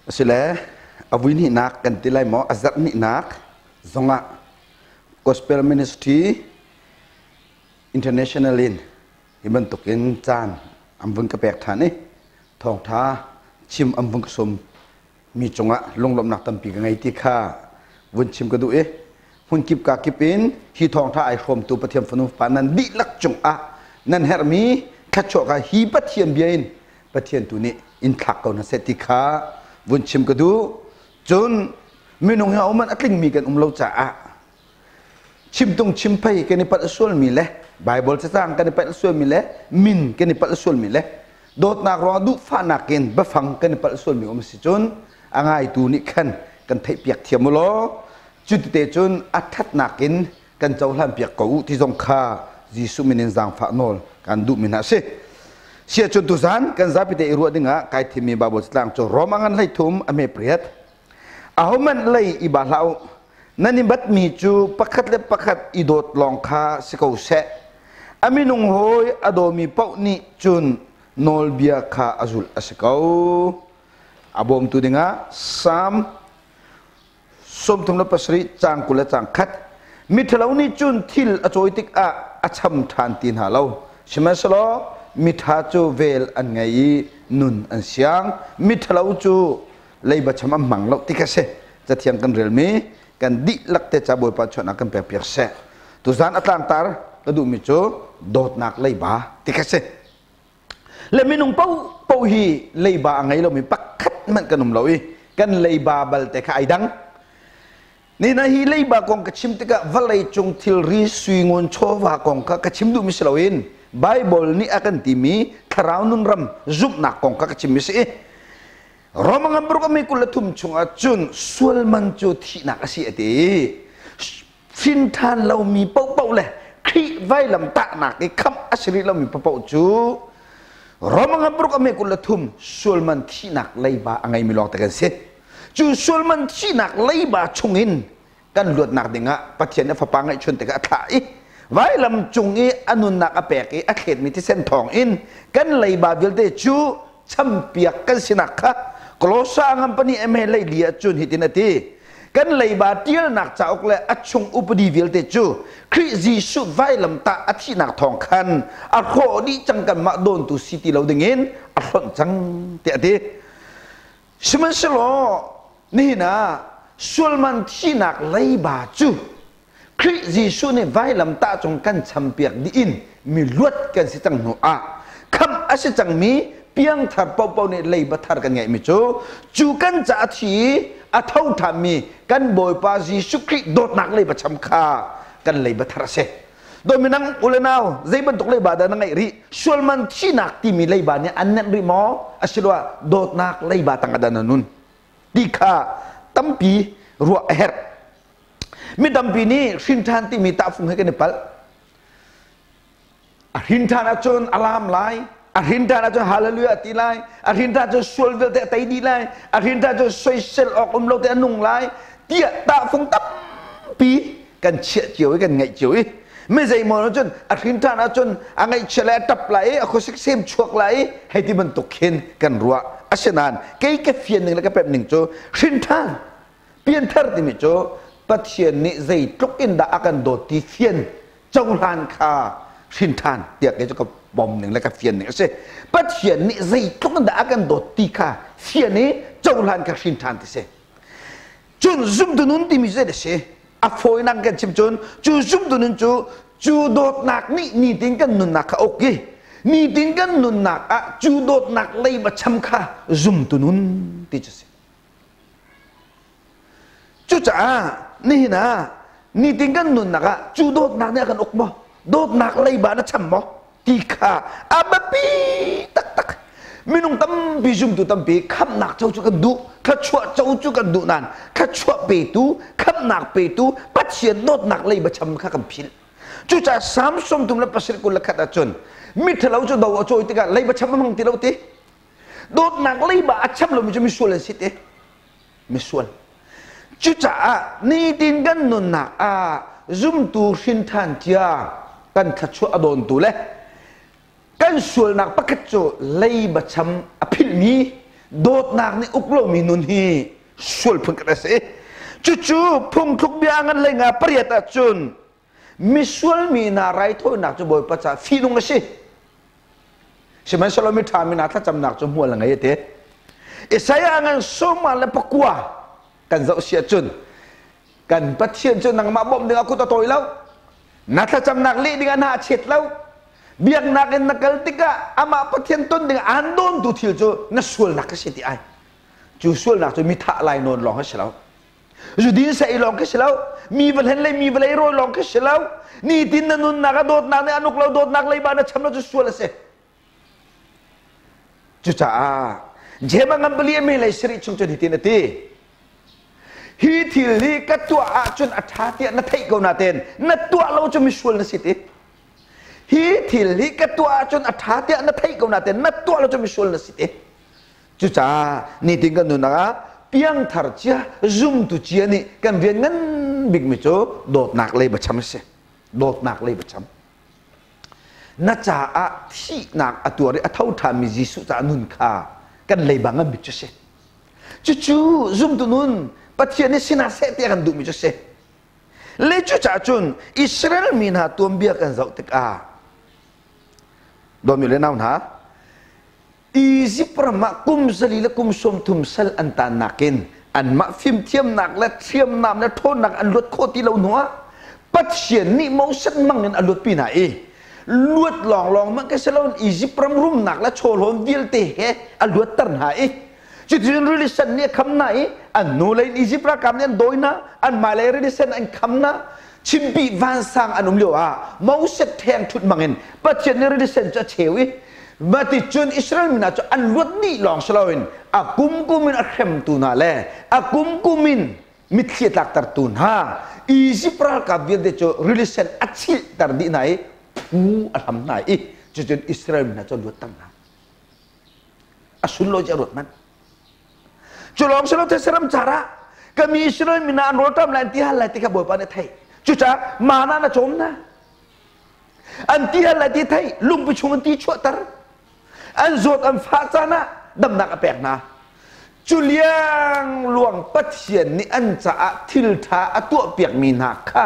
สิแลอวินินักกันติไลหมออาจัดนินักซงะ Gospel Ministry International in ที่มันตกinจานอัมวุงกระแปกฐานนี่ทองท้าชิมอัมวุงกสมมีจงะลงลมหนักตั้มปีกันไงที่ข้าวุนชิมกระดูหุ่นกิบกากิบอินฮีทองท้าไอคมตัวประเทียมฟนุปานันดิลักจงะนั่นเฮรมีขัดโจกะฮีประเทียมเบียนประเทียมตัวนี้อินทักเอานะเสติข้าวุนชิมกระดูจนไม่นงเฮามันอักลิงมีกันเราจ่าชิมตรงชิมไปกันในปัตตส่วนมีเลยไบเบิลจะสร้างกันในปัตตส่วนมีเลยมินกันในปัตตส่วนมีเลยโดดนักรอดูฟ้านักเกณฑ์บฟังกันในปัตตส่วนมีอมสิจนอ่างไอตัวนี้กันไทยเปียกเทียมมโลจุดเตจนอัฐนักเกณฑ์กันเจ้าหลานเปียกเก่าที่ทรงข้าจิสุมินินจางฟ้าโนลกันดูมินาเสเสียจนตุสันกันจะไปเตะรัวดึงะไกที่มีบาบสร้างจนรอมังกันเลยทุ่มอเมเปรียดเอามันเลยอิบาลานั่นนี่บัดมีจูปักขัดเล็บปักขัดอีโดดลองคาสกาวเสะอามินุงโฮยอโดมีเป้านี่จุนโนลเบียคาอาซุลสกาวอาบอมตุดิงะสามสมทุนลปัสริจางกุลจางขัดมิทลาวนี่จุนทิลอโจยติกอาชัมทานตินหาเลาใช่ไหมสโลมิทาจูเวลอันไงนุนอันเสียงมิทลาวจูเลยบัชมัมมังเลาติกาเสจะเทียงกันเรียลมีกันดิลักเตจาบอยปัจจุบันกันเปียกเสะตุจานอัตลันตาร์กระดูมิโจโดดนักเลยบาติกาเสและมินุงเป้าฮีเลยบาไงเรามีปักขัดมันกันนุ่มเราอีกันเลยบาบัลเตคไอดังนี่นะฮีเลยบากองกระชิมติกะวัลเลยจงทิลรีสุยงวนโชวากองกระชิมดูมิสลาวินไบเบิลนี่อากันติมีทราวนุนรำจุบนักกองกระชิมมิสRomangan berkami kulatum cunga cun sual mancu tina kasih ati fintan lau mi pau leh kri vai lam tak nak ikam asri lau mi pau cu Romangan berkami kulatum sual man tina leiba angai milong tekan set cu sual man tina leiba cungin kan luat nak denga patian fa pangai cun teka thai vai lam cungi anun nak apek akhet mi ti sen thong in kan leiba vilte cu champiak kan sinakha Klosa ngam pani emhelai dia cun hitinati kan leiba tiel nak cauk le achung upadi vilte chu kri jisu vai lam ta athi nak thong khan a kho di changkan ma don tu city lo dingin a thon chang te ati siman selo ni na sulman thi nak leiba chu kri jisu ne vai lam ta chung kan champiak di in mi luat kan si chang no a kham ase chang miเพียงถ้าเป่าเนี่ยเลยบัตรกันไงมิจูกันจะทีอาเท่าทำมีกันบ่อยปาจีสุคริโดดหนักเลยประชมคากันเลยบัตรเสโดยมีนังอุลนาวใจบรรทุกเลยบาดานังไงริส่วนมันที่หนักที่มีเลยบาเนี่ยอันนั้นริมออาศัยว่าโดดหนักเลยบาตั้งกันนั่นดีค่ะตั้มปีรัวเฮร์มีตั้มปีนี้สินทานที่มีตาฟุงให้กันในปัลสินทานอาจารย์อารามไลAkhirnya aja haleluya tilai, akhirnya aja sulvel te taidi lai, akhirnya aja social ok lo te anung lai, dia tak phong tapi kan cia chiều kan ngai chiều mấy giây mà nó chun akhirnya aja angai chelai tap lai, aku seksem chuak lai, hay ti bentuk hen kan ruak, asenan, cái phiền này là cái bẹp ning cho, akhirnya pian thar ti mi cho, patien ni giây truk in đã akan dot ti phiền, trong lan kha, akhirnya dia cái choบอมหนึ่งแล้วก็เฟียนหนึ่งใช่ปัจจัยนี้ใจทุกคนด่ากันโดดตีค่ะเฟียนนี้เจ้าหลานกับชินทานที่เสจนซุ่มตัวนู้นที่มีเสด็จอ่ะฟอยนั่งกันชิมจนจูซุ่มตัวนู้นจูโดดหนักนี่ติงกันนุนหนักค่ะโอเคนี่ติงกันนุนหนักอ่ะจูโดดหนักเลยมาช้ำค่ะซุ่มตัวนู้นที่จะเสจูจ้านี่นะนี่ติงกันนุนหนักอ่ะจูโดดหนักเนี่ยกันอกบ่โดดหนักเลยบ้านช้ำบ่Tika, abapi, tak. Minung tampi zoom tu tampi, kam nak jauh juga du, kacua jauh juga du nan, kacua petu, kam nak petu, patien not nak lay macam kakam pil. Cuca Samsung tu lepas sirkul lekat acun, mitelau tu dawa coy tiga lay macam memang tilau ti, dot nak lay ba acam lo macam misual sih misual. Cuca ni tinggal nun nak zoom tu sintan dia kan kacua adon tu leh. Kan suul nak pakai tu lay macam apil ni โดดนักนี่อุกโลมีนุนฮีส่วนพุ่งกระเสจู่ๆพุ่งทุกเบียงันเลยงาเปรียตจุนมิส่วนมีนาไรโทนักจะบ่อยประจาฟีนุงกสิใช่ไหมสโลมิทามินาถ้าจำนักจะมัวละไงเตะอิสยางันสมาเลปกัวกันเจ้าเสียจุนกันปัจเจียนจุนนังมาบ่มdengan aku tak tahu lau nak macam nak li dengan hak chet lau biar nak nakal tiga ama pathian tun dengan andon tu thil chu na sul nak ke siti ai chu sul nak chu mi tha lai non long ke lau ju din sai long ke lau mi bal hen lai mi bal ro long ke lau ni tin na nun nak dot nak ne anuk lau dot nak lai ba na cham lau chu sul se chu cha jema ngam beli me lai sri chung chu ditin ati hi thil hi ka tua a chun a tha tia na thei ko na ten na tua lo chu mi sul na siti hi thil hi ka tua a chun a tha tia na thei ko na ten na tua lo chu mi sul na siti chu cha ni ting kan nu na piang thar chia zoom tu chia ni kan vian ngan big mi chu dot nak lei ba cham se dot nak lei ba cham na cha a thi nak a tua ri a thau tha mi jisu cha nun kha kan lei ba ngam bi chu se chu zoom tu nunปัจจัยนี้สินาเสตีกันดูมิจุเสเลจุจ่าจุนอิสราเอลมีนาตัวเบียกันเจ้าติกาโดยมีเลนาวนะอียิปต์มากุมสลีและกุมสมทุมสลอันตานักินอันมาฟิมเทียมหนักและเทียมน้ำและโทษหนักอันลดโคติเหล่านัวปัจจัยนี้มองสันมังเงินอันลดปีไหนลวดลองมันก็เสลอนอียิปต์รุ่มหนักและโชว์ลมวิลเตะอันลวดตันหายจุดยืนรีลิสันเนี่ยคำไหนอันนู้นเลยอียิปต์คำเนี่ยโดยนะอันมาเลยรีลิสันอันคำนะชิมปีวันสังอันนุ่มเลียวมองเสร็จแทงทุดมังเงินปัจจัยนี้รีลิสันจะเฉวิมาติจุนอิสราเอลมินาจะอันลวดนี่ลองสลาวินอากุมมินอัคเขมตูนาเล่อากุมมินมิตรเขียดหลักตรตูนฮะอียิปต์กับเวียนเดจรีลิสันอัดชิลตรดีไหนผู้อัลฮัมไหนจุนอิสราเอลมินาจะลวดตั้งนะอสุนโลจะรวดมันจุลองสลบเทสรัมจาระก็มีอิสราเอลมีนานรถตามแลนที่ฮัลไลที่ขบวนปานไทยจุจ้ามานานะจมนะอันที่ฮัลไลที่ไทยลุงไปชงอันที่ชั่วตรอันโจดอันฟาจานะดำนักแปลกนะจุเลียงหลวงปัจเจียนนี่อันจะทิลทาตัวเปียกมีนักค่ะ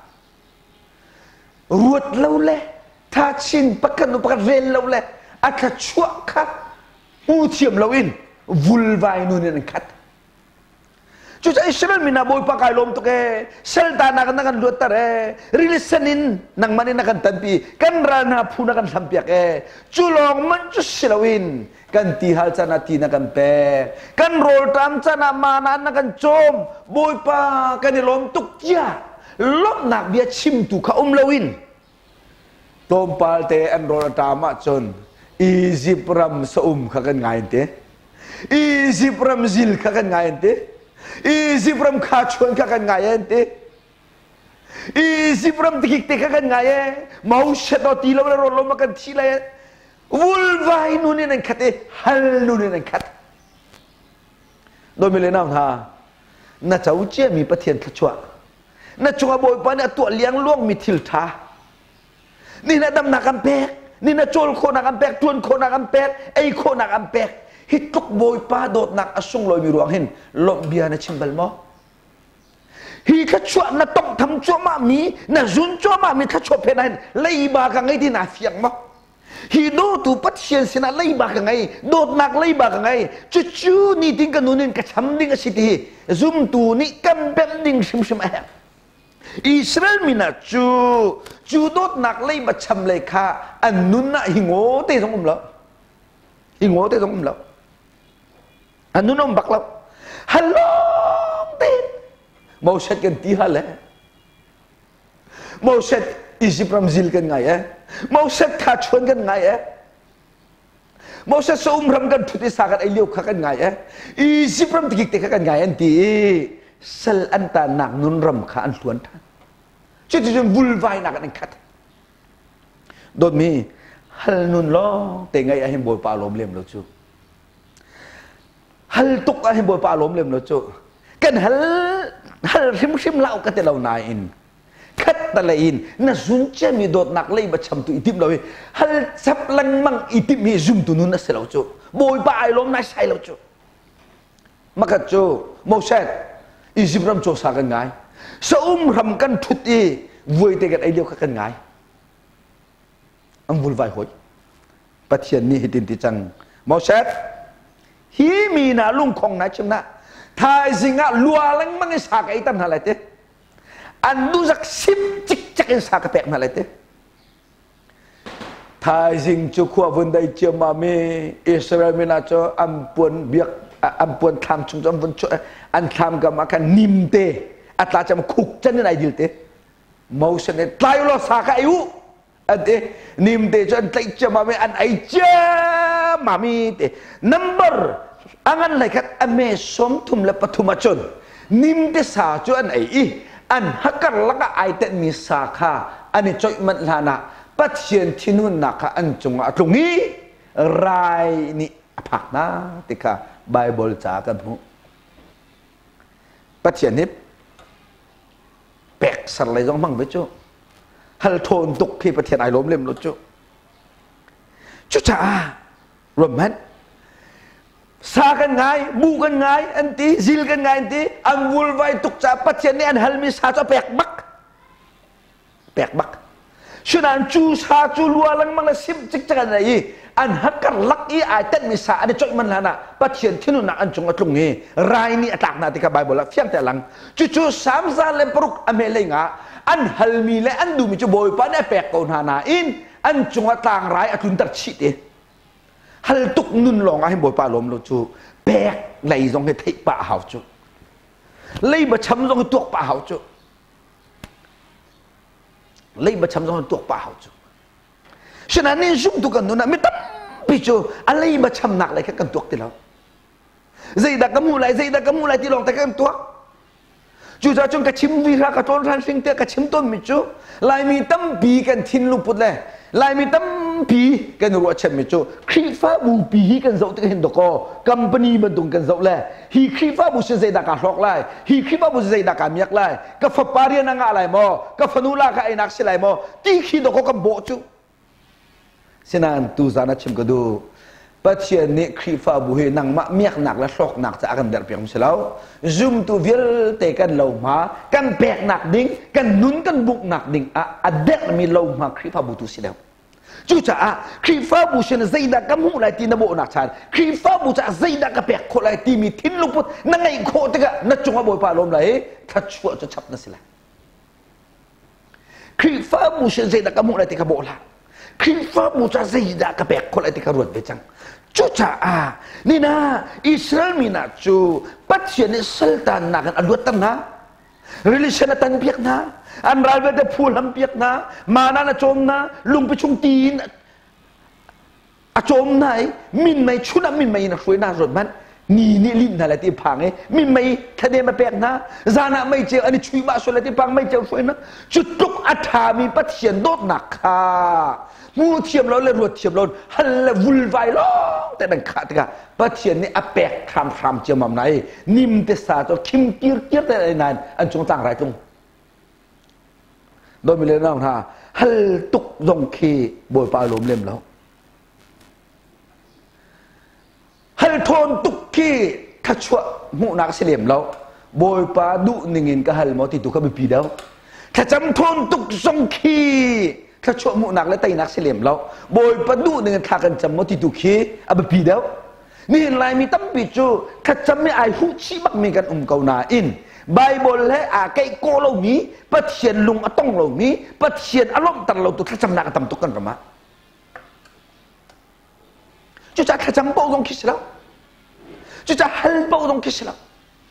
รวดเล่าเล่ท่าชินประกันเรนเล่าเล่อัคชั่วค่ะอูเทียมเล่าอินวุลวายนู่นนี่ขัดจุดอิสราเอลมีนาบอยปากไอลมตุกเซลตานักันดูตาเรริลิสันินนังมันนักันตันปีกันรานาพูนักันสัมเปียกจุลองมันจุสลาวินกันตีฮัลจานาตีนักันเปกันโรลตามจานามานันนักันโจมบอยปากันลมตุกยาลบนักเบียชิมตุขาลาวินโตมปาลเตอันโรลตามาจนอียิปต์รัมสอุมขักันไงเตอียิปต์ซิลขักันไงเตอียิปต์ขาชวนขักันไงเตอียิปต์ติกิกเตขักันไงมาอุชดอตีเราเลยเรามากันทีเลยวุลวายนู่นนี่นั่นขัดฮัลนู่นนี่นั่นขัดโดยไม่เลยน้ำท่าน่าจะอุจเจมีประเทศขจวะน่าจงอาบอยปานตัวเลี้ยงล่วงมีทิลทานี่น่าดำนักอันแปกนี่น่าโจลโคนักอันแปกทวนโคนักอันแปกไอโคนักอันแปกฮิตทุกบอยป้าโดดนักอสุงลอยมีรวงเห็นลมเบียนะชิมบัลมอฮีขจวน่ะต้องทำจัวมามีน่ะจุนจัวมามีขจวเพนันเลยบากังไงที่น่าเฟียงมอฮีโดตูปัจเจียนสินะเลยบากังไงโดดนักเลยบากังไงจู่ๆนี่ทิ้งกันนู่นนี่กระชำดิ้งสิทีซุ่มตูนี่กำเป็นดิ้งชิมแอบอิสราเอลมีนะจู่โดดนักเลยบาชำเลยค่ะอันนู่นน่ะหิงโง่เตะตรงมุมแล้วหิงโง่เตะตรงมุมแล้วอันนู้นน้องบักแล้วฮัลโหลติดมาเช็ดกันที่ฮัลเลยมาเช็ดอิจิปต์ซิลกันไงมาเช็ดขาชวนกันไงมาเช็ดสุ่มรำกันทุติสากันไอเลี้ยวกันไงอิจิปต์ติกิกกันไงอันที่เซลอันตาหนักนุนรำขาอันล้วนท่านจุดจุดวุลวายหนักอันขัดโดยมีฮัลนุนล้อแต่ไงไอ้เห็นบอยปลาลมเลี่ยมแล้วจูฮัลตุกอะไรบ่อยป่าล้มเล่มแล้วจู่กันฮัลริมเล่ากันแต่เรานายอินคัดตะเลอินน่ะซุนเจมีโดดนักเลยบัชมตุอิติมเราฮัลซับลังมังอิติมีซุมตุนุนน่ะเสเราจู่บ่อยป่าล้มนายใส่เราจู่ maka jo Moses Egypt ram jo sa kan ngai sa ram kan thut i vui te kan ai liu kan ngai ang vul vai hoi pathian ni hitin ti chang Moses hi mi na lung khong na chim na thai zinga lua lang mang sa kai tan halai te an du jak sim chik chak in sa ka pek na lai te thai zing chu khwa vun dai chia ma me Israel me na cho ampun biak ampun tham chung jom vun cho an tham ga ma kan nim te atla cham khuk chan nai dil te Moses ne tlai lo sa ka ayu ade nim te cho an tlai chia ma me an ai chia ma mi te number angan lai khat ame som thum la pathuma chon nim te sa cho an ai i an hakar laka ai te mi sa kha ani choi man lana pathian thinun na kha an chunga atlungi rai ni aphak na tika Bible cha kan hu pathian ni pek sar lai jong mang be chu hal thon tuk khi pathian ai lom lem lo chu chu cha roman sa kan ngai bu kan ngai anti zil kan ngai anti ang vul vai tuk cha pathian ni an hal mi sa cho pek bak chunan chu sa chu lua lang mang la sim chik chak nai an hakar lak i ai tet mi sa ani choi man lana pathian thinu na an chung atlung nge rai ni atak na tika Bible la fiang te lang chu sam za le pruk ame le nga an hal mi le an du mi chu boy pa ne pek ko na na in an chung atang rai atun tar chi te hal tuk nun long a boy pa lom lo chu pek lai jong he thei pa hau chu lei ba cham jong tuak pa hau chu lei ba cham jong tuak pa hau chuฉะนั้นนี่ซุ่มตุกันนู่นนะไม่ต้องพิจูอะไรมาชำนักอะไรแค่กันตัวที่เราใจดักกมูอะไรใจดักกมูอะไรที่ลองแต่กันตัวจู่จะจงกระชิมวีระกระโจนทันสิงเตะกระชิมต้นมิจูลายมีตั้มปีกันทิ้นลูกปุดเลยลายมีตั้มปีกันรัวเช่นมิจูครีฟ้าบูปีกันเจ้าที่เห็นดอกกัมปนีมันตรงกันเจ้าเลยฮีครีฟ้าบูเสใจดักการหลอกเลยฮีครีฟ้าบูเสใจดักการเมียกเลยกับฟ้าปารีนังอะไรมั้งกับฟนุลากับไอ้นักสิไรมั้งที่ขี้ดอกกับโบจูsenan tu zana chim kadu pathian ne khifa bu he nang ma miak nak la hlok nak cha kan der piang selau zoom tu vil te kan lo ma kan pek nak ding kan nun kan buk nak ding a dek mi lo ma khifa bu tu silau chu cha a khifa bu shen zaida kam hu lai ti na bo nak chan khifa bu cha zaida ka pek kho lai ti mi thin lu put na ngai kho te ga na chunga boy pa lom lai tha chua cha chap na sila khifa bu shen zaida kam hu lai ti ka bo laคริฟ้าบูชาเสียดากระเบกคนอะไรที่กระรวดไปจังจูจ่านี่นะอิสราเอลมีนะจูปัจจัยนี้สุลต่านนักอันวัตนะreligionตันเปียกนะอันรายเวทพูดลำเปียกนะมานานะโจมนะลุงไปชุงตีนอาโจมไหนมินไม่ชุดมินไม่นะช่วยน่ารวดมันนี่ลิ้นอะไรที่พังไอ้มินไม่ทะเลมาเปียกนะจานะไม่เจออันนี้ช่วยมาส่วนอะไรที่พังไม่เจอช่วยนะจุดตุกอัฐามีปัจจัยโดดหนักค่ะมูเทียมเราเลยรวดเทียมเราฮัลเลวุลไวล้อแต่ดังขาดกันปัจจัยนี้อแปกทำเจียมมั่มไหนนิ่มเตสาตัวคิมเกียร์แต่ไหนอันจงต่างไรจงโดยมีเรื่องนั้นฮะฮัลตุกยงคีบอยปลาลมเล่มแล้วฮัลโทนตุกคีทัชวะหูนักเสลียมแล้วบอยปลาดุหนึ่งเงินก็ฮัลมอติตุกก็ไปปีเดียวถ้าจำโทนตุกยงคีถ้าชั่วมุนักและไตนักเสลียมแล้วบอยประดูหนึ่งทากันจำมติตุคีอับปีเดียวนี่เห็นไรมีตั้มปีจูถ้าจำไม่ไอหูชีบักมีกันเกานาอินไบเบิลและอาไกโกเหล่านี้ปัจเจียนลุงอต้องเหล่านี้ปัจเจียนอารมณ์ตันเราตัวถ้าจำนักตั้มตุกันประมาจุจ้าถ้าจำเป้าตรงคิดแล้วจุจ้าฮัลเป้าตรงคิดแล้ว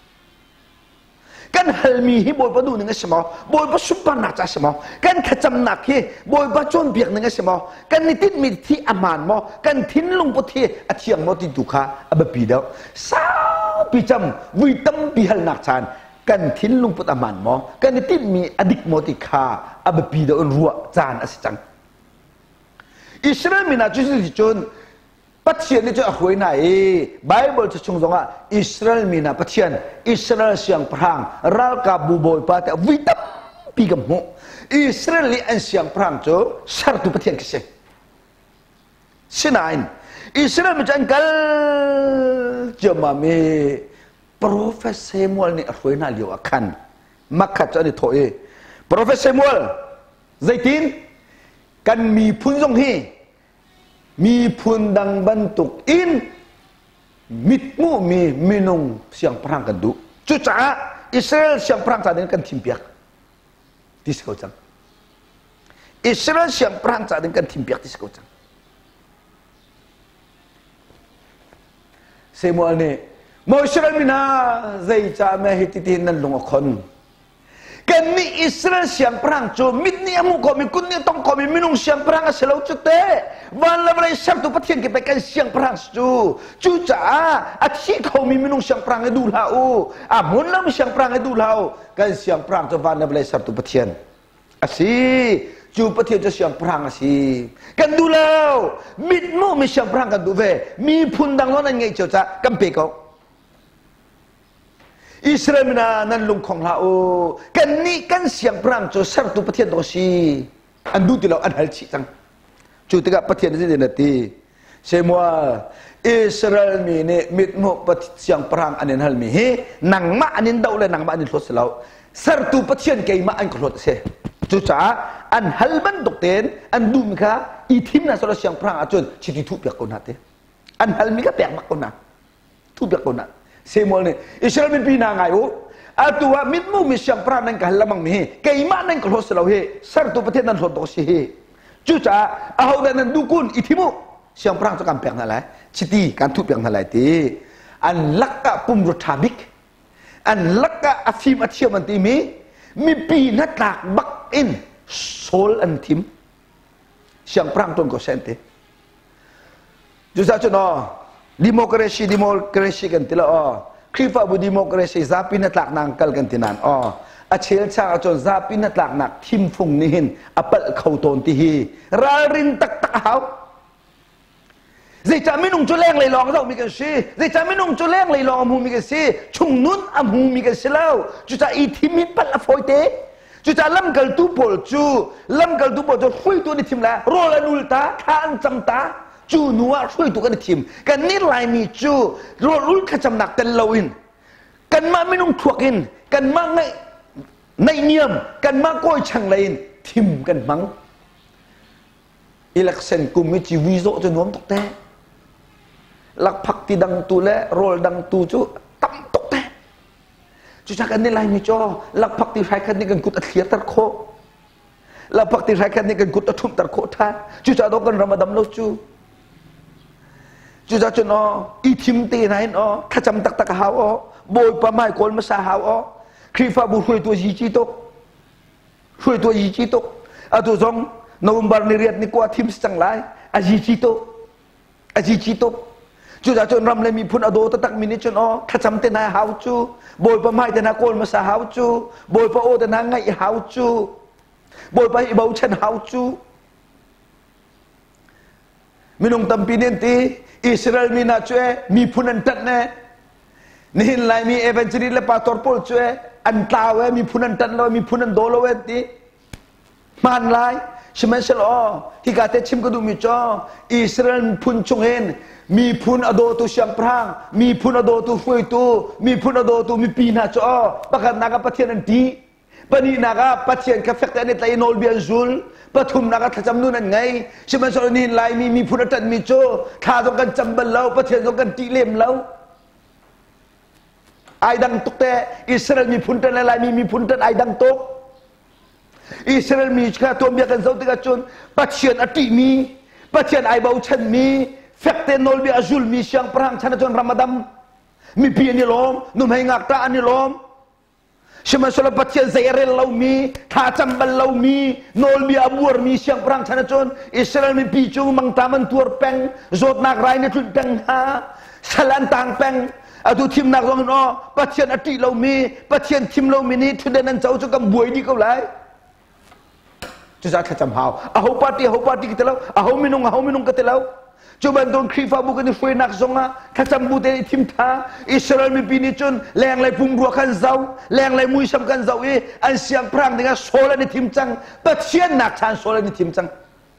กันฮัลมีฮิบอยประดูหนึ่งสมอบอยประสุปนักจ้าสมอกันขจำนักฮิบอยประจวนเบียกหนึ่งสมอกันนิติมีที่อามานมอกันทิ้นลงปทีอเทียงมอติดุขาอับปีเดียวสาวปีจำวิตัมปีฮัลนักชานกันทิ้นลงปตอามานมอกันนิติมีอดิกมอติขาอับปีเดียวรัวจานอสิจังอิสราเอลมีนาจุดที่จนปัจจัยนี้จะหวยไหนไบเบิลจะชงตรงว่าอิสราเอลมีนาปัจจัยอิสราเอลเสียงพรางรัลกับบูโบยปาแต่วิตัมปีกับหมูอิสราเอลอันเสียงพรางโจสารตุปัจจัยกี่เสียสินายอิสราเอลมันจะอันกัลจะมามีป Prophet Samuel ni arway na liu akan makat cho ni thoi Prophet Samuel zaitin kan mi phun jong hi mi phun dang bantuk in mit mu mi minung siang perang kan du chu cha Israel siang perang sa din kan timpiak tis ko chang Israel siang perang sa din kan timpiak tis ko chang Samuel ni mo Israel mina zai cha me hititin nan lung khon kan ni Israel siang perang chu mit ni amu ko mi kun ni tong ko mi minung siang perang aselo chu te van la lai sab tu pathian ki pe kan siang perang chu cha a thi ko mi minung siang perang du lau a mun lam siang perang du lau kan siang perang chu van la lai sab tu pathian asi chu pathian chu siang perang asi kan du lau mit mu mi siang perang kan du ve mi phun dang lo nan ngai chu cha kan pe ko Israel mina nan lung khong lau kan ni kan siang perang chu sar tu pathian do si an du ti lau an hal chi chang chu tiga pathian ni de nati semua Israel mi ne mit mo pat siang perang anin hal mi he nang ma anin dau le nang ma anin thot selau sar tu pathian ke ma an khlot se chu cha an hal ban dok ten an du mi kha I thim na so siang perang achun chi ti thu pek ko na te an hal mi ka pek mak ko na thu pek ko na Samuel ni Israel min pina ngai o atua mit mu mi siang perang nan ka lamang mi he ke ma nan khlot selau he sar tu pathian nan thot do si he chu cha a ho nan du kun I thimu siang perang to kan pek na lai chiti kan thu pek na lai ti an lakka pum ruthabik an lakka afim athiam an ti mi pi na tak bak in sol an thim siang perang ton ko sente ju sa chu no demokrasi kan tila krifa bu demokrasi zapi na tak nang kal kan tinan a chel cha chon zapi na tak nak thim phung ni hin apal khau ton ti hi ra rin tak tak hau zai cha minung chu leng lai long zo mi kan si zai cha minung chu leng lai long mu mi kan si chung nun am hu mi kan si lau chu cha I thim mi pal a foi te chu cha lam kal tu pol chu hui tu ni thim la ro la nul ta khan cham ta chu nuwa hui tu kan thim kan ni lai mi chu ro ul kha cham nak tan lo in kan ma minung thuak in kan ma ngai nei niam kan ma koi chang lai in thim kan mang election kum mi chi wi zo cho nuam tok te lak phak ti dang tu le rol dang tu chu tam tok te chu cha kan ni lai mi cho lak phak ti khai khan ni kan kut a thliat tar kho lak phak ti khai khan ni kan kut a thum tar kho tha chu cha do kan ramadam lo chu chu cha chu no I thim ti nai no kha cham tak tak hao boi pa mai kol ma sa hao krifa bu hui tu ji chi tok hui tu ji chi tok a tu zong November ni riat ni kwa thim sang lai a ji chi tok chu cha chu ram le mi phun ado ta tak minute chu no kha cham te na hao chu boi pa mai te na kol ma sa hao chu boi pa o te na ngai hao chu boi pa I bau chen hao chu minung tampi nen ti Israel mi na chue mi phunan tat ne nin lai mi evangelist le pastor pol chue an tawe mi phunan tat lo mi phunan do lo ti man lai shman sel ti ka te chim ko du mi cho Israel phun chung hen mi phun ado tu siang prang mi phun ado tu foi tu mi phun ado tu mi pi na cho pakat naga pathian an ti pani naga pathian ka fek ne tlai nol bian zul pathum naga thacham nu nan ngai shman sel nin lai mi phun tat mi cho tha do kan chambal lo pathian do kan ti lem lo ai dang tuk te Israel mi phun tat lai mi phun tat ai dang tuk Israel mi kha tom bia kan zau te ka chun pathian ati mi pathian ai bau chen mi fekte nol bia zul mi siang prang chana chon ramadam mi pi ni lom nu mai ngak ta ani lom shima sola pathian zairel lau mi tha chambal lau mi nol bia buar mi siang prang chana chon Israel mi pi chu mang taman tur peng zot nak rai ne tun peng ha salan tang peng atu thim nak rong no pathian ati lau mi pathian thim lau mi ni thu den an chau chu kam buai ni ko lai chu za thacham hao a ho party ki telau a ho minung ka telau chu ban don khifa bu kan foi nak zonga thacham bu te thim tha Israel mi pi ni chun leng lai pum ro kan zau leng lai mui sam kan zau e an siang prang dinga sola ni thim chang pathian nak chan sola ni thim chang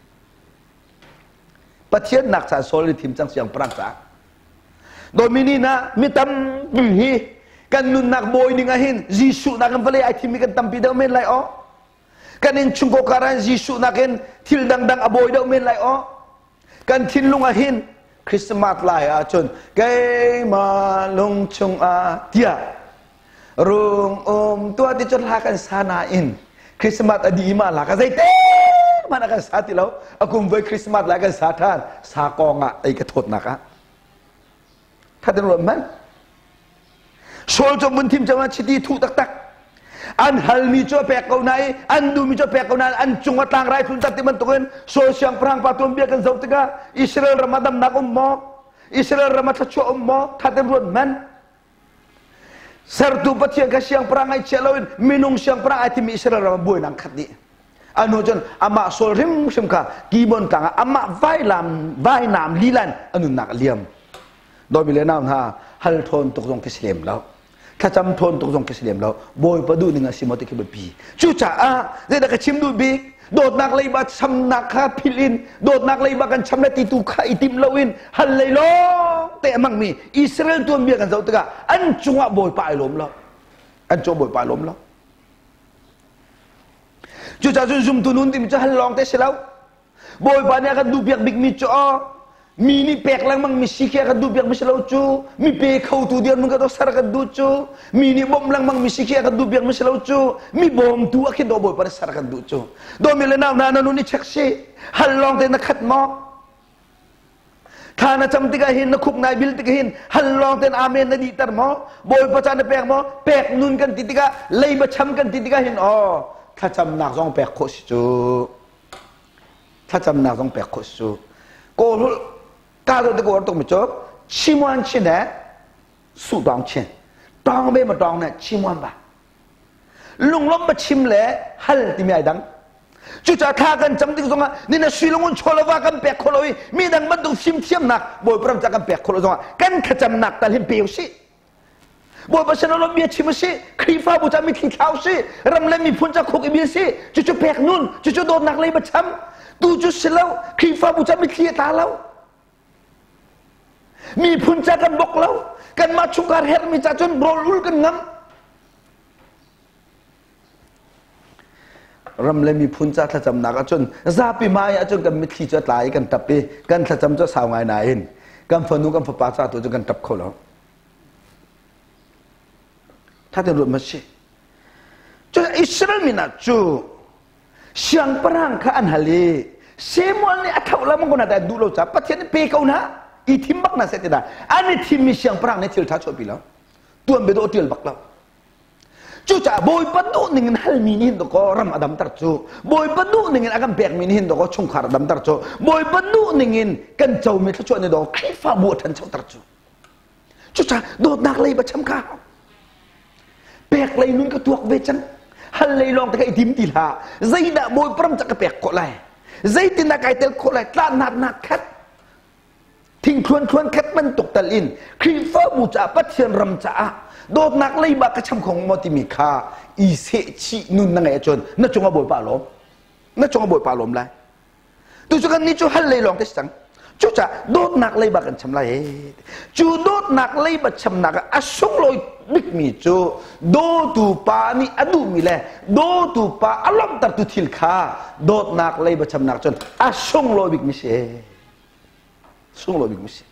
pathian nak chan sola ni thim chang siang prang sa do mini na mitam hi กันนุนนักโบยนี่ไงหินยิสุนักกันไปเลยไอที่มีกันตั้มปีเดาเมนไรอ๋อกันเองชุงโกการันยิสุนักเองทิลดังๆอโบยเดาเมนไรอ๋อกันทิลลุงไอหินคริสต์มาสไลอาจนเกมาลงชงอาเตียรุงตัวที่จะลากันสานาอินคริสต์มาสอดีมาลากันใจเต้มันอากันสาติแล้วอากุมไว้คริสต์มาสลากันสาทานสากองอะไอกระทดนักอะถ้าจะรู้มั้ยโซลจมุนทิมจะมาชิดีทุกตักอันฮัลมีจ่อแปกเอาไหนอันดูมีจ่อแปกเอาไหนอันจงวัดต่างไรทุนตัดที่มันตุกันโซเชียงพรังปาตุมเบียกันเจ้าติกาอิสราเอลรมาดามนักมออิสราเอลรมาทัชอมมอถ้าจะรู้มั้ยsertu pati yang siang perang ai celawin minung siang perang ai tim Israel ram boy nang khati anu jon ama solrim simka kibon kanga ama vai nam lilan anu nak liam do mi le nam ha hal thon tok jong kislem law tha cham thon tok jong kislem law boy padu ninga simoti ke bi chu cha a de da ka chim du bi dot nak lei ba cham nak kha philin dot nak lei ba kan cham na ti tu kha itim lawin hal lei loแต่มั่งมีอิสราเอลตัวเมียกันเจ้าตะกะอันจงว่าโบยปลายล้มแล้วอันจงโบยปลายล้มแล้วจู่จ้าจุ่มตุนุนที่มันจะหันลองแต่เสร็จแล้วโบยปลายเนี่ยกันดูเปียกบิ๊กมีจ่อมีนี่เปียกลังมั่งมีสิเกียกันดูเปียกไม่เสร็จแล้วจู่มีเปียกเข้าตัวเดียวมันก็ต้องสารกันดูจู่มีนี่บอมลังมั่งมีสิเกียกันดูเปียกไม่เสร็จแล้วจู่มีบอมตัวขึ้นโดโบยปลายสารกันดูจู่โดยมีเลน่านานุนี่เช็คซีหันลองแต่นักขัดหมอกท่านะจำติกาหินนะคุกนายบิลติกาหินฮัลลองเต็นอาเมนนะดีตร์มอโบยประจานแปลกมอแปลกนุนกันติกาเลยมาช้ำกันติกาหินอ๋อถ้าจำหนักต้องแปลกโคชจูถ้าจำหนักต้องแปลกโคชจูโกลุกาโดตะโกตรงมิจบชิมวันชินเนี่ยสู้ดองชินดองไม่มาดองเนี่ยชิมวันบ่ลุงล้มมาชิมเลยฮัลที่มีไอ้ดังจู่จะท่ากันจำติกตรงอ่ะนี่นะสุลงุนโชลวากันแปลกโคลอยมีดังมันต้องชิมเทียมหนักบอยพระมจากกันแปลกโคลอยตรงอ่ะกันขจำหนักแต่เห็นเปรียวสิบอยประชาชนเราเบียชิมสิครีฟ้าบุจามีขี้เท้าสิรำเล่มีพุ่นจากคุกอีเบียสิจู่แปลกนุ่นจู่โดนหนักเลยมาช้ำดูจู่เสร็จแล้วครีฟ้าบุจามีขี้ตาแล้วมีพุ่นจากกันบกแล้วกันมาชุกการเฮรมีจ่าจนบรอลุลกันงั้มรำเลยมีพุ่นจ้าถ้าจำหนักจนซาปีมาจนกันมิตรจะตายกันตับไปกันถ้าจำจะสาวไงนายเห็นกันฝนุกันฝปาจ้าตัวจนกันตับเขาแล้วถ้าจะรู้มั้ยสิจนอิสราเอลมีนัดจูเสียงปรางข้าอันฮัลลีเซมวันนี้อัฐาวละมันก็น่าแต่ดูเราจ้าปัจจัยนี้เปย์เขานะอีทิมบักน่าเสียดายอันนี้ทีมมีเสียงปรางในทิลท้าชอบไปแล้วตัวเบโดทิลบักแล้วจู่จ้าบอยปนุนิ่งฮัลมีนินตก็รำอดัมตรัจูบอยปนุนิ่งอากันแบกมีนินตก็ชงขาดอดัมตรัจูบอยปนุนิ่งกันเจ้ามีทัชวนในดอกคลิฟ้าบัวทันเจ้าตรัจูจู่จ้าโดดนักเลยประชำข้าวแบกเลยนุ่นก็ตัวเวจันฮัลเลยลองแต่ไอ้ดิมติลาใจด่าบอยพร้อมจะกระแบกก็เลยใจตินนักไอเตลก็เลยตาหนักคัดทิ้งครวนคัดมันตกตะลินคลิฟ้าบัวจะปัดเชียนรำจ้าโดดนักเลยบักกระชำของมอติมิคาอีเสชินุนนั่งไงจนนั่นจงเอาบ่อยปาลมนั่นจงเอาบ่อยปาลมเลยดูจุกันนี่จูฮัลเลยลองได้สังจูจะโดดนักเลยบักกันชำไรจูโดดนักเลยบักชำนักอาสุงลอยบิกมีจูโดตูปานี่อดูมีเลยโดตูปาอารมณ์ตัดตุทิลคาโดดนักเลยบักชำนักจนอาสุงลอยบิกมิเชสุงลอยบิกมิเช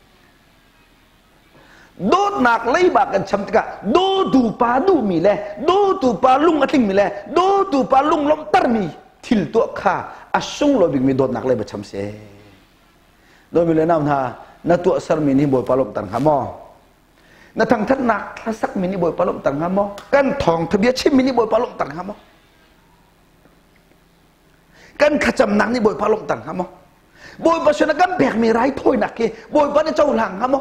โดดนักเลยบักกันช้ำตะกะโดตูปาดูมีเลยโดตูปาลุงอติงมีเลยโดตูปาลุงล้มตรมีทิลตัวข้าอาสุงลอยบิกมีโดดนักเลยบักช้ำเสโดยมีเลยน้ำท่าณตัวสารมินิบอยปลอมตังหามอณทางทัศนักทัศมินิบอยปลอมตังหามอกันทองทะเบียนชิมินิบอยปลอมตังหามอกันขจำนังนี่บอยปลอมตังหามอบอยประชาชนกันแบกมีไรถ้วยหนักเกบอยปนเจ้าหลังหาม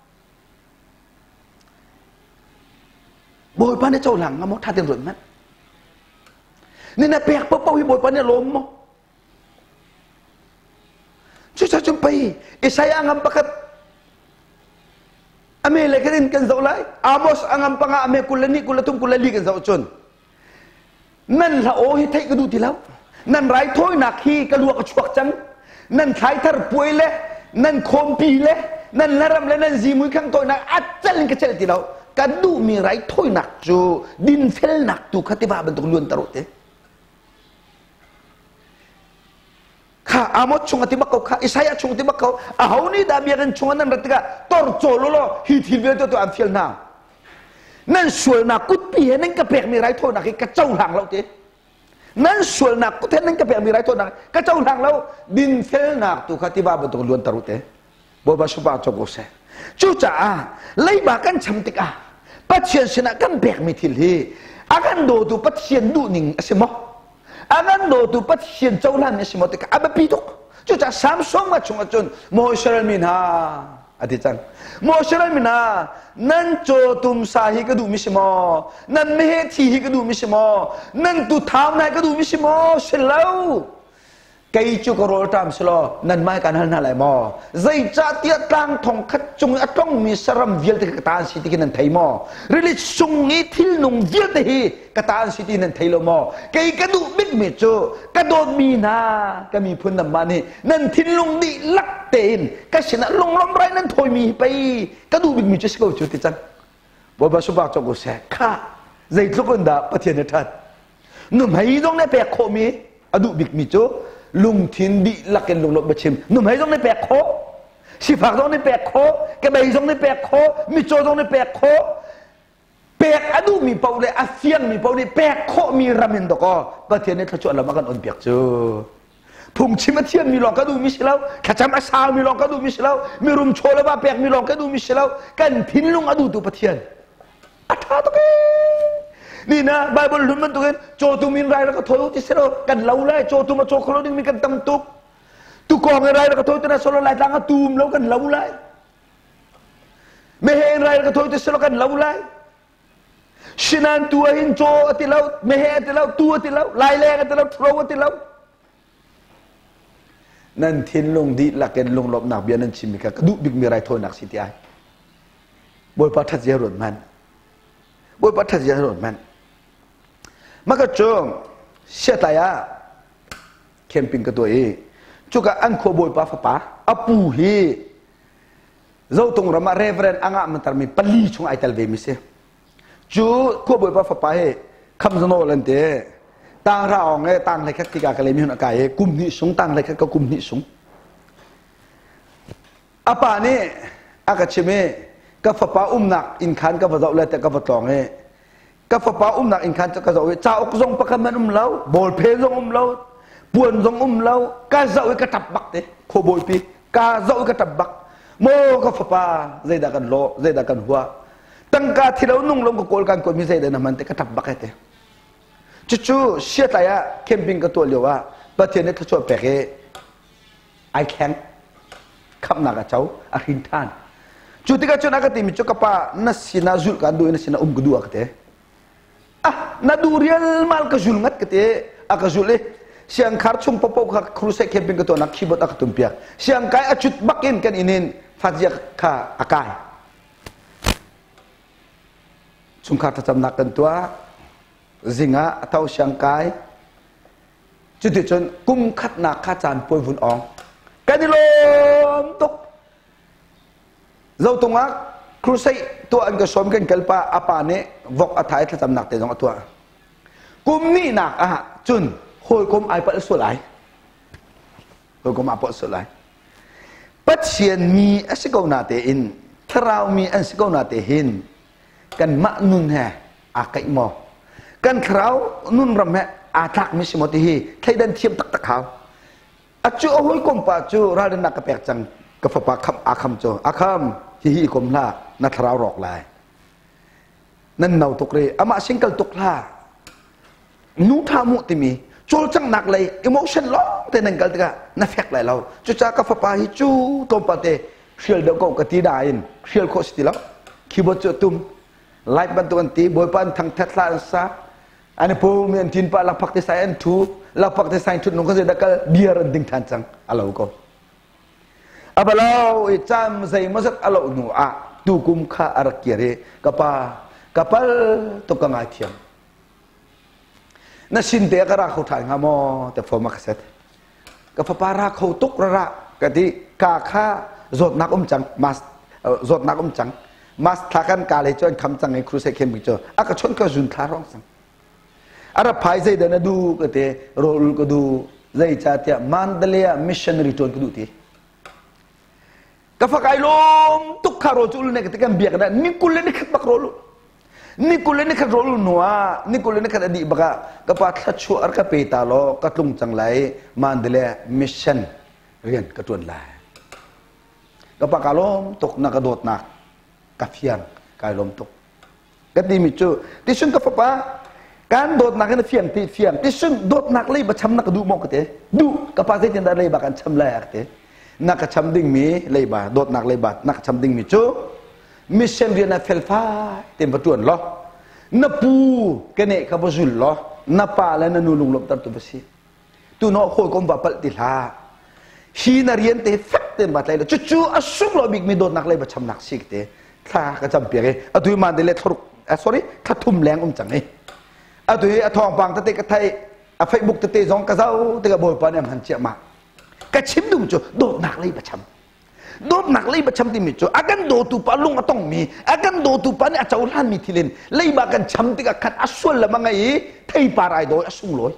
อบอยปนเจ้าหลังหามอท่าเต็มส่วนนั้นนี่นะแบกเป้าหิบอยปนเนี่ยล้มมอsusah jumpai saya angam pakat ame lekerin kan zaulai amos angam panga ame kulani kulatum kulali kan zauchon nan la o hi thai kadu tilau nan rai thoi nak hi kalua ka chuak chang nan thai thar puai le nan khom pi le nan laram le nan zimui khang toi nak achal ka chel tilau กันดูมีไรถ้อยหนักจูดินเฟลหนักตูคติบาบันตุกล้วนตรุเตข้าอามดชงติบักเขาข้าอิสายชงติบักเขาเอานี่ดาบีกันชงนั้นรัตกะตอร์โจโลโลฮิตฮิเวตัวอันเฟลนานั่นส่วนนักกุฏปีนั่นก็เปียกมีไรถ้อยหนักกระเจ้าหลังเราเตนั่นส่วนนักกุฏนั่นก็เปียกมีไรถ้อยหนักกระเจ้าหลังเราดินเฟลหนักตูคติบาบันตุกล้วนตรุเตบ่บาสุบาจกุเสจู่จ้าเลยบากันชำติกาปัจเจียนชนะกันแบกไม่ทิลฮีอากันโดตุปัจเจียนดูนิ่งสิมออากันโดตุปัจเจียนเจ้าล้านสิมอติกาอาบปีตุกจู่จ้าสามสองมาชงอาจนโมเชลมินาอธิจังโมเชลมินานั่นโจตุมสาฮิก็ดูมิสิมอนั่นเมเหทีฮิก็ดูมิสิมอนั่นตุท้าวนายก็ดูมิสิมอเสลาวไกจูกโรตามสโลนั่นไม่กันหันอะไรมอใจจัดยาตังทองขัดจงอัตองมีสรัมวิลติกตาสิติกินันไทยมอเรื่องชงนี้ทิลนงวิลติฮีกตาสิตินันไทยโลมอไกกระดูบิ๊กเมจูกระโดดมีนาก็มีพุนน้ำมันนี่นั่นทิลนงดีลักเตนก็ชนะลงล้อมไรนั่นถอยมีไปกระดูบิ๊กเมจูสกอจุดที่จังบัวบาสุบากจกุเสกข้าใจทุกคนด่าปฏิเนทัดนุ่มให้ตรงนี้แปลกโคมีอดูบิ๊กเมจูลุงทินดีลักกันลงรถบัชิมนุ่มให้ต้องในแปลกโคสิฝากต้องในแปลกโคแกใบต้องในแปลกโคมีโจต้องในแปลกโคแปลกอดูมีเปล่าเลยอาเซียนมีเปล่าเลยแปลกโคมีรามินตกอประเทศนี้ถ้าชวนเรามากันอ่อนเปียกจูพุงชิมเทียนมีหลอกก็ดูมิสลาวขจำอาซามีหลอกก็ดูมิสลาวมีรุมโชลบ้าแปลกมีหลอกก็ดูมิสลาวกันทินลุงอดูตุประเทศอัฐาตกนี่นะไบเบิลลุ้นมันตัวเองโจตุมินไรแล้วก็โทษที่เสร็จกันเล่าไล่โจตุมาโจคลอดิ้งมีกันตำตุกตุกองอะไรแล้วก็โทษที่นั่นโซโลไล่ต่างกันตูมแล้วกันเล่าไล่ไม่เห็นไรแล้วก็โทษที่เสร็จกันเล่าไล่ชินันตัวหินโจที่เล่าไม่เห็นที่เล่าตัวที่เล่าไล่แรงที่เล่าโทรที่เล่านั่นทิ้งลงดีหลักเกณฑ์ลงหลบหนักเบียนันชิมิกากระดูบิ๊กมีไรโทษหนักสิที่ไอ้บอยพัฒน์เจริญมันบอยพัฒน์เจริญมันมากระจงเสียตายะแคมปิ้งกับตัวเองจุกอันขบวยป้าฟ้าอปูฮีเจ้าตรงรามาเรเวรนอ่างมันตรมีปลีชงไอเตลเวมิเซจูขบวยป้าฟ้าเฮคำสนอลันเตต่างเราเงยต่างอะไรแค่ที่กากะเลยมีหุ่นอากาศกุมนิสงต่างอะไรแค่ก็กุมนิสงอาป่านี่อากาศเชมีกับฟ้าหนักอินคันกับฟ้าเจ้าเลยแต่กับฟ้าตองเฮกับฟ้าหนักอินคันจะกับเจ้าเจ้าอกทรงประคันมันเล่าบอลเพลทรงเล่าปวนทรงเล่ากาเจ้าก็ตับบักเตะโคบอยปีกาเจ้าก็ตับบักโมกับฟ้าใจดักันโลใจดักันหัวตั้งกาที่เรานุ่งลงกับโกลกันคนมีใจเดินมันเตะก็ตับบักเตะจู่ๆเสียตายะแคมปิ้งกับตัวเดียวว่าประเทศนี้ถ้าช่วยแปลกไอแข็งคำนักเจ้าอาหินทานจุดที่ก็ชนะกันที่มีจุกป้านัสนาจุลกันดูนัสนากดูอักเตะนาดูเรียลมาลกจุลงัดกันเตะอักจุลเสียงคาร์ชงปปกครูเซแคมปิ้งกับตัวนักขีบอักตุ่มเปียเสียงกายอจุดบักอินกันอินินฟาจิกข้าอากายชงคาร์ทำนักกันตัวสิงห์เท่าเชียงกายจุดที่จนกุมขัดหนักข้าจานป่วยวุ่นอ่องกันดิลมตกเราตรงนั้นครูใส่ตัวอันก็สมกันกันป่าอาปาเนวกอัฐายถ้าจำหนักแต่ตรงตัวกุมนี่หนักจุนโหยกุมไอปัดสุดไหลโหยกุมไอปัดสุดไหลปัจเจียนมีอัศกนาเตอินถ้าเรามีอัศกนาเตหินกันมะนุนแห่อาไกมอกันเขานุ่นรำแม่อาทักมิสมติฮีใครเดินเทียมตักตะเขาอาจูโอ้ยกมป่าจูราดนักกระเปกจังกระฝากคำอาคำโจอาคำฮีกมล่านัทราวรอกลายนั่นเนาตุกเรอามาสิงเกลตุกล่านูทามุติมีจูจังหนักเลยอิโมชันล้อแต่นั่นกันตะกะน่าแฟกเลยเราจูจากกระฝากฮีจูกมป่าเตเชียลเดกกตีได้อินเชียลโคสติแล้วคีย์บอร์ดจุตุมไลฟ์บันตุกันตีบอยปันทางเทสลาซาอันนี้ผมมีอันทินปะลักพักที่ใส่อันทูลักพักที่ใส่ชุดนุ่งก็จะได้กันเบียร์ดิ่งทันจังอะไรก็อาบะเราไอ้จำใส่มาสักอะไรหนูตูกุมข้าอารักเกียร์kapal tukang atiam na sinte kara kho thai ngamo te forma khaset ka papara kho tuk rara kati ka kha zot nak chang mas zot nak chang mas thakan kale chon kham chang ai cruise khem bi cho aka chon ka jun thla rong sang ara phai zai da na du ka te rol ko du zai cha tia Mandalaya missionary ton ko du ti ka fa kai lom tuk kharo chul ne ka te kam biak da ni kul ne khat bak rol ni kul ne khat rol nuwa ni kul ne khat adi baka ka pa thla chu ar ka pe ta lo ka tlung chang lai Mandalaya mission rian ka tuan lai ka pa kalom tok na ka dot na ka fiang kai lom tok ka ti mi chu ti sun ka fa pa kan dot na ka fiang ti sun dot nak lai ba cham na ka du mo ka te du ka pa te tin da lai ba kan cham lai ak te na ka cham ding mi lai ba dot nak lai ba na ka cham ding mi chu mission rian na fel fa tem ba tuan lo na pu ka ne ka ba zul lo na pa la na nu lung lom tar tu ba si tu no khoi kom ba pal ti la hi na rian te fat te ba lai chu chu asuk lo big mi dot nak lai ba cham nak sik te tha ka cham pe ge atui man de le thoruk sorry tha thum leng chang ei atui a thong pang ta te ka thai a Facebook ta te jong ka zau te ka boi pa nem han chia ma ka chim dung chu dot nak lai ba cham dot nak lai ba cham ti mi chu akan do tu pa lung atong mi akan do tu pa ni a chau lan mi thilin lai ba kan cham ti ka khat asul la mangai thei parai do asung loi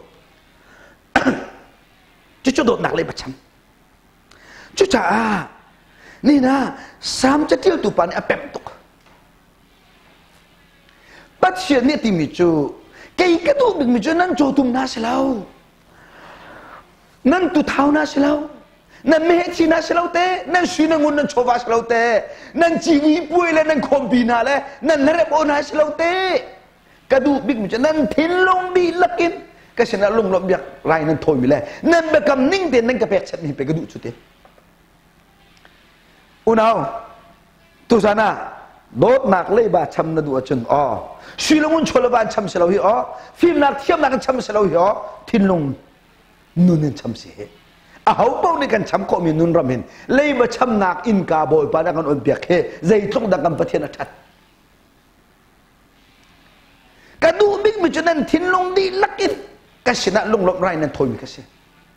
chu dot nak lai ba cham chu chaนี่นะสามจะเที่ยวตุปันอเปปตุกปัจเจียนี่ติมิจูเกี่ยกระดูกมิจูนั่นโจตุมนาเสลานั่นตุเท้านาเสลานั่นเมฆชีนาเสลาเต้นั่นชีนังุนนั่นโชวาเสลาเต้นั่นจีวีป่วยแล้วนั่นคอมบีนาแล้วนั่นเรบโอนาเสลาเต้กระดูกบิ๊กมิจูนั่นทิ้งลงดีลักกินก็ชนะลงลมยักไรนั่นถอยมิเลยนั่นเบกำนิ่งเต้นั่นกระเปกชัดนี่ไปกระดูกชุดเต้Unau tu sana dot nak lei ba cham na du achun o shilungun cholaban cham selo hi o phim nak thiam nak cham selo hi o thinlung nun cham si he a hau pau ni kan cham ko mi nun ram hin lei ba cham nak in ka boy pa da kan on biak he zai tlong da kam pathian athat ka du big mi chunan thinlung di lakin ka sina lung lok rai nan thoi mi ka se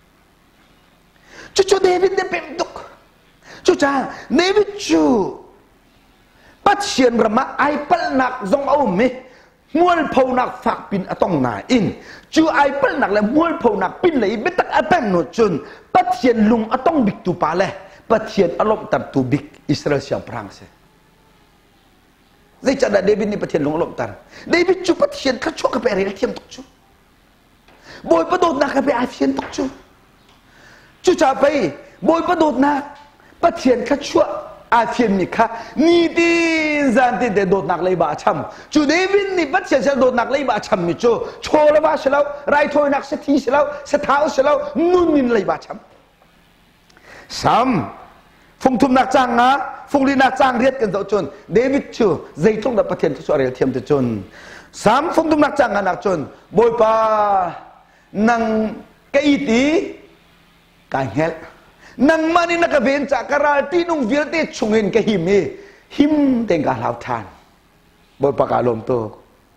chu David de pem tuk chú cha nếu chú bắt xiên ra mà ai bắt nạc dòng âu mi muôn phâu nạc phạc pin ở trong nà in chú ai bắt nạc là muôn phâu nạc pin lấy biết tắc atam nội chun bắt xiên lung ở trong bịch tu pa le bắt xiên ở lộng tạt tu bịch Israel siang perang se dây cha đã David ni bắt xiên lung lộng tạt David chú bắt xiên khát chua cái bè rèn thiêm tục chú bồi bắt đột nạc cái bè ai xiên tục chú cha bay bồi bắt đột nạc bắt thiền khát chua à thiền mi khá ni tin gian tin để đột nạc lấy bà chăm chú David ni bắt thiền sẽ đột nạc lấy bà chăm mi chú chô là bà sẽ lâu rai thôi nạc sẽ thi sẽ lâu sẽ tháo sẽ lâu nun min lấy bà chăm sam phung thum nạc trang á phung đi nạc trang riết cần dậu chôn David chú dây thông đã bắt thiền cho rèn thiêm từ chôn sam phung thum nạc trang á nạc chôn bồi pa năng cái ý tí cái hết nang mani nak kaben cakara tinung vilte chungin ke him tengah lautan boy pakalom tu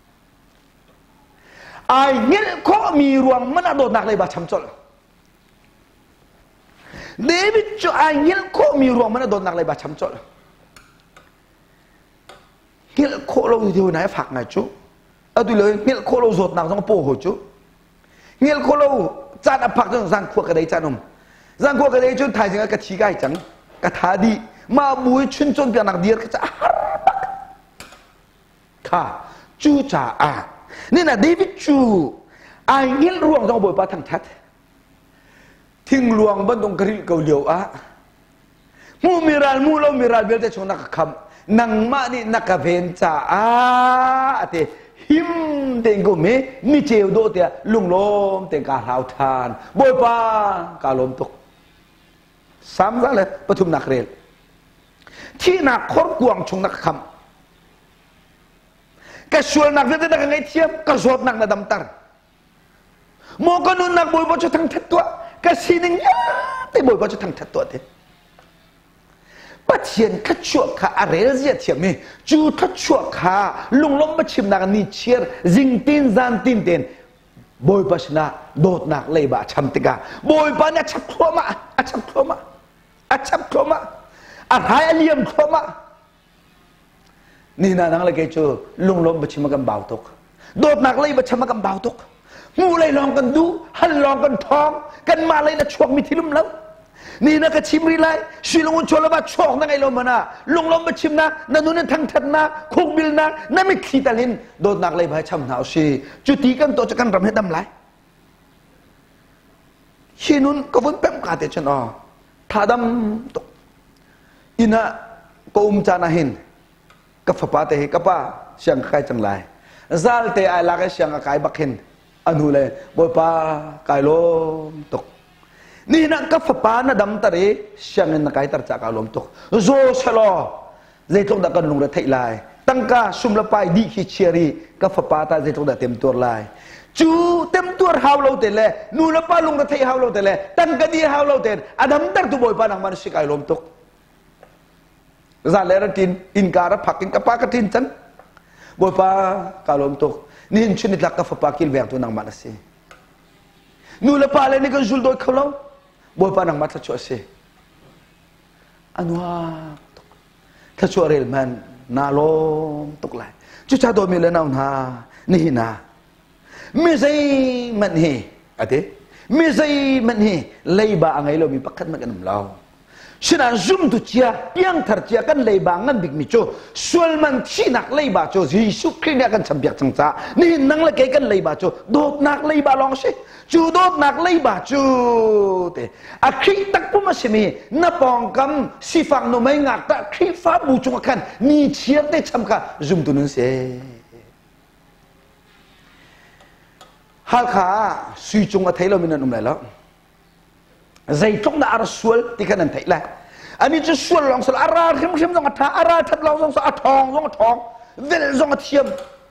ai ngel ko mi ruang mana dot nak le ba cham chol David cho ai ngel ko mi ruang mana dot nak le ba cham chol ngel ko lo video nai phak ngai chu atu le ngel ko lo zot nak jong po ho chu ngel ko lo chat apak jong sang khu ka dai chanom rằng qua cái đấy chúng thay thành cái chỉ cái chẳng cái thà đi mà buổi chuyên chọn cái nào đi cái chả khá chú cha à nên là David chú ai nghĩ ruộng trong buổi ba thằng thắt thình ruộng bên trong cái cầu liều á mu lâu miral biết cho nó khăm nang mà đi nắc cái ven cha à thì him tên của mẹ mi chiều độ thì lung lom tên cả hào than buổi ba cả lom tục sám ra làปฐุมนักเรียนที่นักขรกวางชงนักคำกระชวนนักเรียนได้กันไงเทียบกระสอบนักระดำตารโมกันนุนนักบอยบอจะทั้งทัดตัวกระสีนึงแต่บอยบอจะทั้งทัดตัวเด็ดปัจเจียนขัดชัวขาอะไรเสียเทียมมีจูขัดชัวขาลุงล้มมาชิมนักนิเชียร์จิงตินซานตินเต็นบอยบอชนะโดดนักเลยบะช้ำติกาบอยบอเนี่ยชับครัวมาชับครัวมาชับครัวมาอะไรเลี้ยงครัวมานี่นะนังเลยเกจูลุงลมบัชมากันเบาตกโดดหนักเลยบัชมากันเบาตกงูเลยลองกันดูหันลองกันท้องกันมาเลยนะช่วงมีที่ลุ่มแล้วนี่นะก็ชิมรีไลชิลงอุนชลบะช่วงนั่งไอ้ลมนะลุงลมบัชมนะนั่นนู่นทั้งทัดนะคุกบิลนะนั่นไม่ขีดลินโดดหนักเลยบัชมหนาวชีจุดที่กันตัวจะกันรำให้ดำไหลชีนุนก็วุ่นเป๊ะกาเตชันอ๋อถ้าดำตกอินะก็จานาหินกับฟ้าเตะกับป้าเสียงใครจังไรซัลเตะไอลักเสียงใครบักหินอันนู้เลยบ่ป้าไก่ลมตกนี่นะกับฟ้านะดำตะเรเสียงนักไก่ตะจากไก่ลมตกโซชะลอเจตงดักกันลงระเทยลายตั้งกาสุมละไปดีขีเชียรีกับฟ้าตาเจตงดักเต็มตัวลายจูเต็มตัวหาวเราเตะเลยนูละป้าลงระเทยหาวเราเตะเลยตั้งกะดีหาวเราเตะอดัมตักตัวบ่ป้านังมันสิไก่ลมตกZalera tin inkara pakin kapaka tin chan boy pa kalom tok nin chunit lak ka fakil ber tu nang manase nu la pale ni kan jul do kholo boy pa nang mat cho se anwa ta cho rel man na lom tok lai chu cha do mi le naw na ni na mi sai man he ate mi sai man he lei ba angai lo mi pakhat ma kan lao Sina zoom tu cia, piang thar cia kan leibangan big mico, sulman cinak leibaco, Yesus Kristus akan sambiak cengca, ni nang lagi kan leibaco, dot nak leibalong sih, dot nak leibaco, te, akhir tak pun masih mi, napong kam sifang no mai ngak tak akhir fa bucung akan, ni cia te camka zoom tu nun se. Hal kha suy chung ở thấy lo mình nằm lại đó. Zai trong đã ara sual tikan nan thai la ani chu sual long sal ara khim khim dong tha ara that long song sa thong vel dong thiam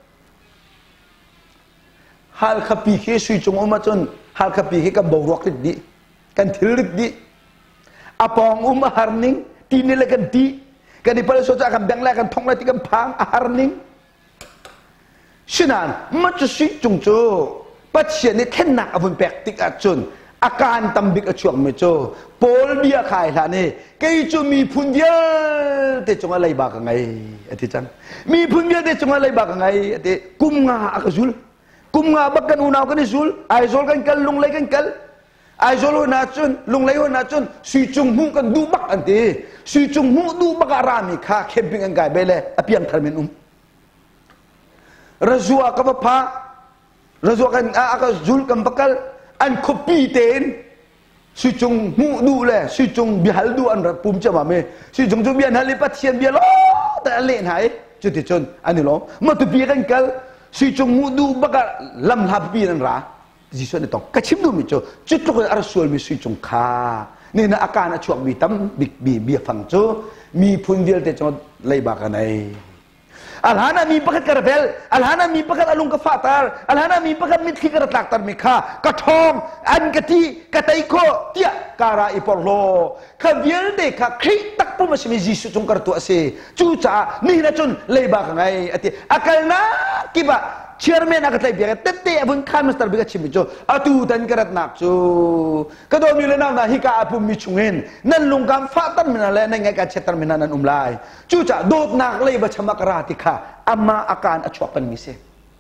hal khapi khe sui chung oma chon hal khapi khe ka bawrok di kan thil di apong harning tini le kan di kan di pala socha kan bang la kan thong la ti kan phang harning sinan ma chu sui chung chu pat chen ni then nak avun pek tik a chunอาการตำบิกช่วงไม่โจโปลเบียขายท่านี่แกจะมีพุนเดียแต่จงอะไรบ้างไงอธิจันมีพุนเดียแต่จงอะไรบ้างไงอธิกุมงาอักจุลกุมงาบักกันอุณาวกันจุลไอโซลกันกัลลุงไลกันกัลไอโซลหัวหน้าจุนลุงไลหัวหน้าจุนสุจงหูกันดูบักอันตีสุจงหูดูบักอารามิค่ะเข้มปิงกันไกเบลเล่อภิยังทามินุมรัจวะกับพระรัจวะกันอักจุลกันบักกัลอัน copy เต็นสุจงมูดูเลยสุจงบิฮัลดูอันปุ่มจะมาเมสุจงจุบิอันฮัลลิปัตเชียนเบียล้อแต่เล่นหายจุดที่จนอันนี้ล้อมาตุปีกันกัลสุจงมูดูบักลำลาปีนั่นราจิส่วนนี้ต้องกระชิมดูมิโจจุดทุกคนอารัสวลมีสุจงคานี่นะอาการช่วงบีตั้มบีเฟังโจมีพุนเดียลแต่จงเลยบากันไอAlhana mi pakat karabel, alhana mi pakat alung kafatar, alhana mi pakat mitki karatlak tar mikha, katong, an kati, kataiko, tia, kara iporlo, kaviel de ka kri tak pun masih Yesus cung kartu ase, cuca, ni na cun leba kangai, ati akal na kiba. Chairman akat lay biya tete abun kamas tarbiga chimicho atu tan karat nakcho kado milenaw na hika apum michungen nan lungkam fatan minale na ngay ka chetar minanan umlay chucha dot nak lay ba chamakarati ka amma akan achwakan mise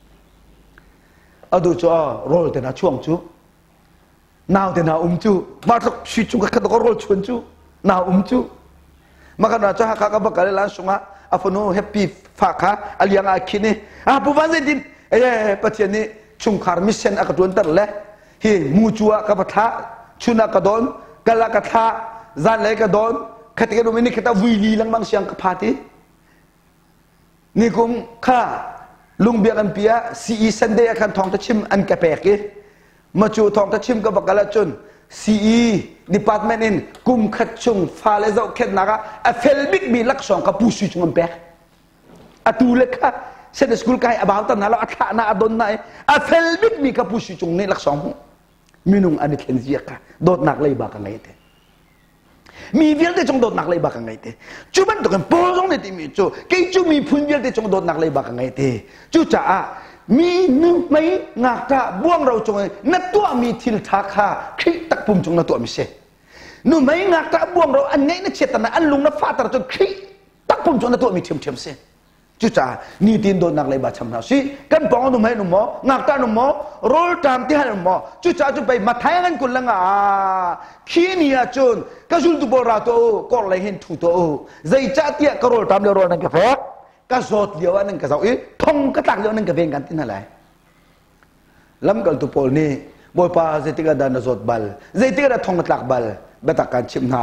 adu cho rol te na chuang chu naw te na chu matok shi chu ka kadok rol chun chu na chu maka na cha ka ka bakal lan sunga afono happy faka aliang akini buwan din patian ni chungkar mission akadun terle hi mujua kapatha chuna kadon galakatha zanle kadon khatika domini kita wili lang mang siang kapati ni kum kha lungbiak an pia ci sunday akan thong ta chim an kapeki machu thong ta chim ka bakala chun ci department in kum khat chung fa le zau khet naga a felbik bi lak song ka pusu chung pek atu lekha Saya sekolah kai abang tan nalo atak na adon na a felbik mi kapusi chung ni laksong minung ani kenzia ka dot nak lay baka ngai te mi vial te chung dot nak lay baka ngai te cuman to kan polong ne ti mi chu kai chu mi phun vial te chung dot nak lay baka ngai te chu cha a mi nu mai ngak ta buang rau chung na tua mi thil tha kha khi tak pum chung na tua mi se nu mai ngak ta buang rau an ngai na chetana an lung na fa tar chung khi tak pum chung na tua mi thiam thiam se จุจ่านี่ตินโดนนักเลยบาชำนาสิกันปองนุ่มให้นุ่มหมองักตานุ่มหมอโรลตามที่ให้นุ่มหมอจุจ่าจุไปมาไทยกันกุลละงาขี้นี่อาจุนก็จุลตุบราโตก็เลยเห็นทุโตใจจ่าเตี้ยก็โรลตามเดียวโรลนั่นก็แฝงก็สดเดียวนั่นก็เสาอีทงก็ตักเดียวนั่นก็เพ่งกันที่นั่นแหละล้ำกันตุโปลนี่บอยป้าใจติกาดานสดบัลใจติกาทงก็ตักบัลเบตักการชิมนา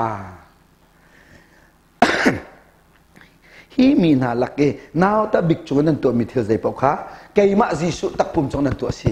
ฮีมีนาลักเกนาวตาบิกจงนั้นตัวมีเทใจปอกขาเกยมาจิสุตักปุ่มจงนั้นตัวสิ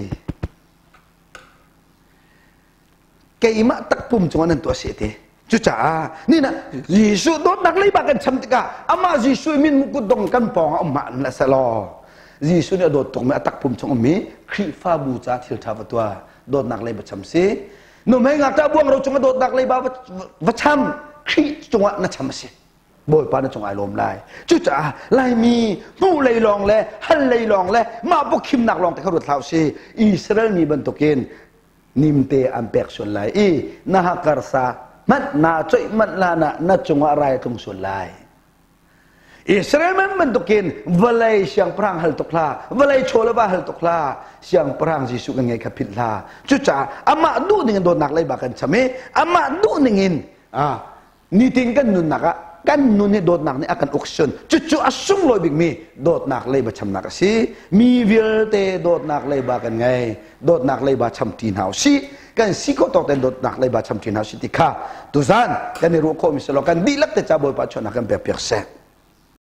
เกยมาตักปุ่มจงนั้นตัวสิเตจุจ่านี่นะจิสุโดนนักเลยบักันช้ำติกาอามาจิสุมินมุกุดงกันปองอามาละสลอจิสุเนี่ยโดนตรงมาตักปุ่มจงมีครีฟ้าบูจาทิลทาวตัวโดนนักเลยบัช้ำสิโนไม่งักตาบ่วงเราจงโดนนักเลยบัช้ำครีจงนั้นช้ำสิบอยปานจงไอลมไลจุจ่าไลมีผู้เลยลองเลยฮันเลยลองเลยมาบุกคิมหนักลองแต่เขาดูเท้าสิอิสราเอลมีบรรทุกินนิมเตอัมเปกส่วนไลนะฮะกรซามันน่าช่วยมันลานะจงอะไรตรงส่วนไลอิสราเอลมันบรรทุกินเวลัยเสียงพรางฮัลตุกลาเวลัยโชลบาฮัลตุกลาเสียงพรางจิสุกันไงขับผิดลาจุจ่าอามาดูหนึ่งโดนหนักเลยบักันใช่ไหมอามาดูหนึ่งนี่ทิ้งกันนุนหนักกันนู่นนี่โดดหนักนี่อาการออกซิเจนจู่ๆอาสุ่งลอยบิ๊กมีโดดหนักเลยบาชำนักสิมีวิลเตโดดหนักเลยบากันไงโดดหนักเลยบาชำตีนหาวสิกันสิก็ต้องแต่โดดหนักเลยบาชำตีนหาวสิติค่ะตุซานกันนี่รู้ข้อมิสโลกันดีลักแต่จะบ่อยปัจจุบันกันเปียกๆเส